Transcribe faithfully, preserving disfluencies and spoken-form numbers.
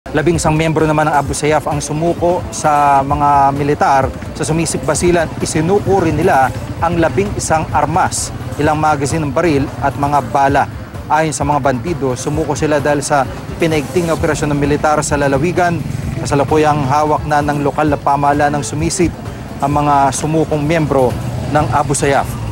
Labing isang miyembro naman ng Abu Sayyaf ang sumuko sa mga militar sa sumisip Basilan. Isinuko rin nila ang labing isang armas, ilang magazine ng baril at mga bala. Ayon sa mga bandido, sumuko sila dahil sa pinaigting na operasyon ng militar sa lalawigan. Kasalukuyang hawak na ng lokal na pamahalaan ng sumisip ang mga sumukong miyembro ng Abu Sayyaf.